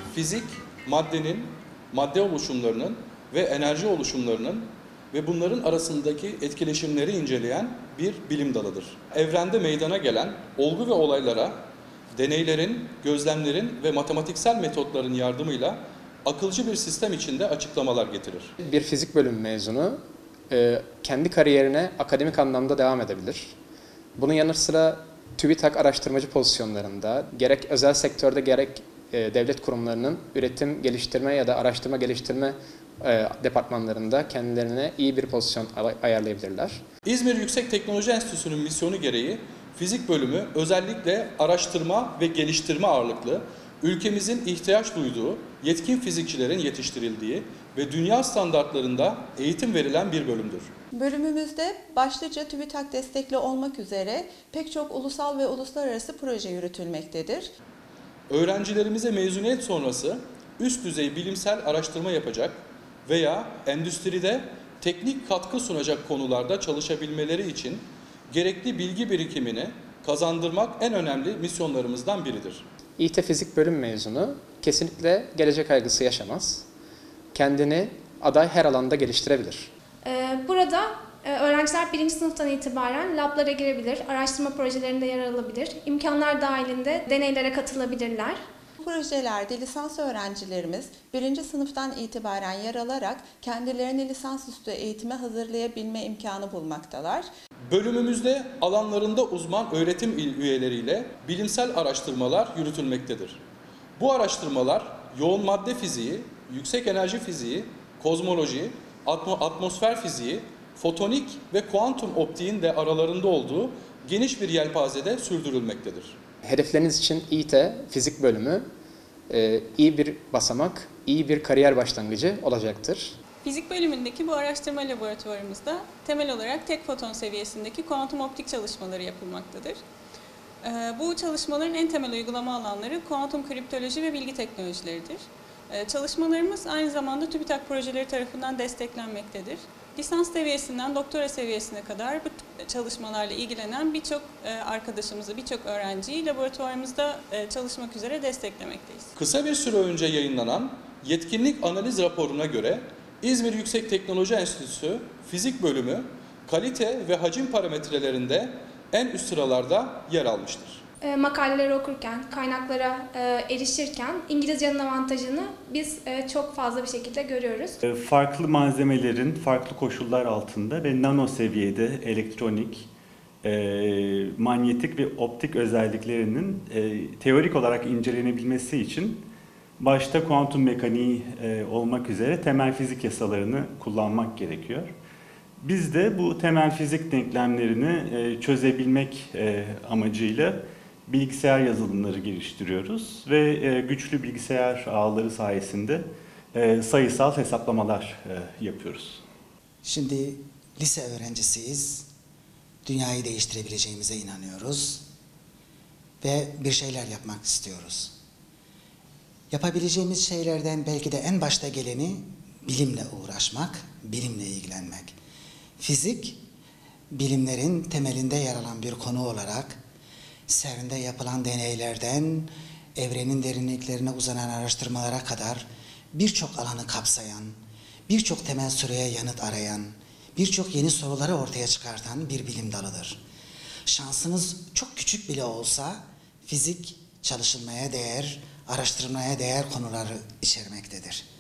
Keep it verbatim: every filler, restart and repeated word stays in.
fizik, maddenin, madde oluşumlarının ve enerji oluşumlarının ve bunların arasındaki etkileşimleri inceleyen bir bilim dalıdır. Evrende meydana gelen olgu ve olaylara deneylerin, gözlemlerin ve matematiksel metotların yardımıyla akılcı bir sistem içinde açıklamalar getirir. Bir fizik bölümü mezunu kendi kariyerine akademik anlamda devam edebilir. Bunun yanı sıra TÜBİTAK araştırmacı pozisyonlarında gerek özel sektörde gerek devlet kurumlarının üretim, geliştirme ya da araştırma geliştirme departmanlarında kendilerine iyi bir pozisyon ayarlayabilirler. İzmir Yüksek Teknoloji Enstitüsü'nün misyonu gereği fizik bölümü özellikle araştırma ve geliştirme ağırlıklı, ülkemizin ihtiyaç duyduğu yetkin fizikçilerin yetiştirildiği ve dünya standartlarında eğitim verilen bir bölümdür. Bölümümüzde başlıca TÜBİTAK destekli olmak üzere pek çok ulusal ve uluslararası proje yürütülmektedir. Öğrencilerimize mezuniyet sonrası üst düzey bilimsel araştırma yapacak veya endüstride teknik katkı sunacak konularda çalışabilmeleri için gerekli bilgi birikimini kazandırmak en önemli misyonlarımızdan biridir. İİTE Fizik Bölüm mezunu kesinlikle gelecek kaygısı yaşamaz. Kendini aday her alanda geliştirebilir. Burada öğrenciler birinci sınıftan itibaren lablara girebilir, araştırma projelerinde yer alabilir, imkanlar dahilinde deneylere katılabilirler. Bu projelerde lisans öğrencilerimiz birinci sınıftan itibaren yer alarak kendilerini lisansüstü eğitime hazırlayabilme imkanı bulmaktalar. Bölümümüzde alanlarında uzman öğretim üyeleriyle bilimsel araştırmalar yürütülmektedir. Bu araştırmalar yoğun madde fiziği, yüksek enerji fiziği, kozmoloji, atmosfer fiziği, fotonik ve kuantum optiğin de aralarında olduğu geniş bir yelpazede sürdürülmektedir. Hedefleriniz için İİTE Fizik Bölümü iyi bir basamak, iyi bir kariyer başlangıcı olacaktır. Fizik bölümündeki bu araştırma laboratuvarımızda temel olarak tek foton seviyesindeki kuantum optik çalışmaları yapılmaktadır. Bu çalışmaların en temel uygulama alanları kuantum kriptoloji ve bilgi teknolojileridir. Çalışmalarımız aynı zamanda TÜBİTAK projeleri tarafından desteklenmektedir. Lisans seviyesinden doktora seviyesine kadar bu çalışmalarla ilgilenen birçok arkadaşımızı, birçok öğrenciyi laboratuvarımızda çalışmak üzere desteklemekteyiz. Kısa bir süre önce yayınlanan yetkinlik analiz raporuna göre İzmir Yüksek Teknoloji Enstitüsü Fizik Bölümü kalite ve hacim parametrelerinde en üst sıralarda yer almıştır. E, makaleleri okurken, kaynaklara e, erişirken İngilizcenin avantajını biz e, çok fazla bir şekilde görüyoruz. Farklı malzemelerin farklı koşullar altında ve nano seviyede elektronik, e, manyetik ve optik özelliklerinin e, teorik olarak incelenebilmesi için başta kuantum mekaniği e, olmak üzere temel fizik yasalarını kullanmak gerekiyor. Biz de bu temel fizik denklemlerini e, çözebilmek e, amacıyla bilgisayar yazılımları geliştiriyoruz ve e, güçlü bilgisayar ağları sayesinde e, sayısal hesaplamalar e, yapıyoruz. Şimdi lise öğrencisiyiz, dünyayı değiştirebileceğimize inanıyoruz ve bir şeyler yapmak istiyoruz. Yapabileceğimiz şeylerden belki de en başta geleni bilimle uğraşmak, bilimle ilgilenmek. Fizik, bilimlerin temelinde yer alan bir konu olarak CERN'de yapılan deneylerden evrenin derinliklerine uzanan araştırmalara kadar birçok alanı kapsayan, birçok temel soruya yanıt arayan, birçok yeni soruları ortaya çıkartan bir bilim dalıdır. Şansınız çok küçük bile olsa fizik çalışılmaya değer, araştırmaya değer konuları içermektedir.